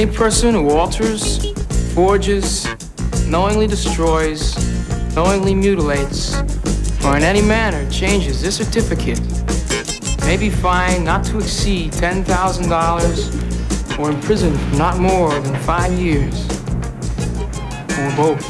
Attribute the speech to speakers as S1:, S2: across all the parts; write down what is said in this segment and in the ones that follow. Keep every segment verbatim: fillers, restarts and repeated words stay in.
S1: Any person who alters, forges, knowingly destroys, knowingly mutilates, or in any manner changes this certificate may be fined not to exceed ten thousand dollars or imprisoned for not more than five years, or both.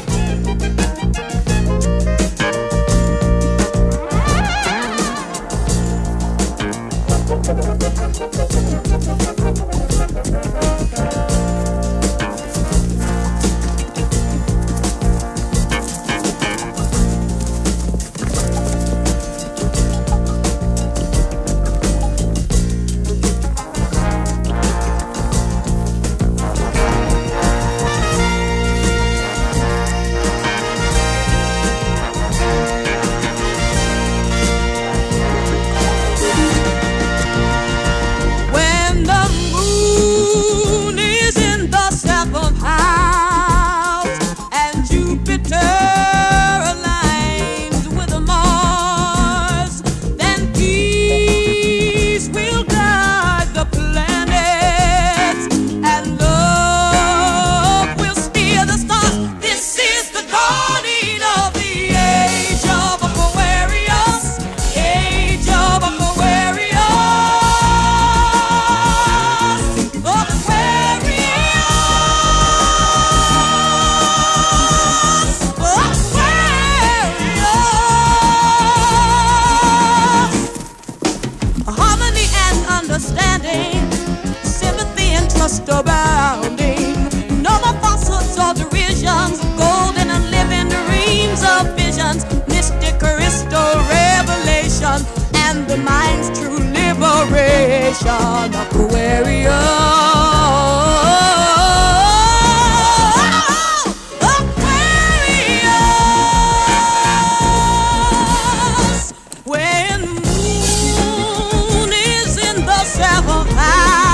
S2: Abounding. No more falsehoods or derisions, golden and living dreams of visions, mystic crystal revelation, and the mind's true liberation. Aquarius, Aquarius, when moon is in the seventh house.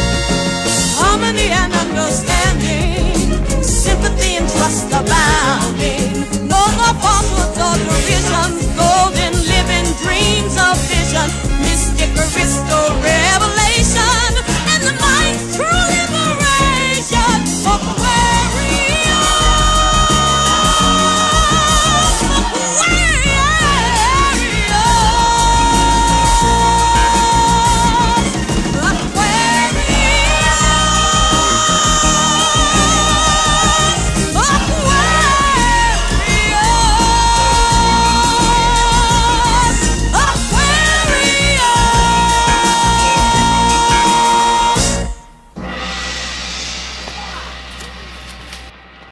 S2: Harmony and understanding, sympathy and trust abound.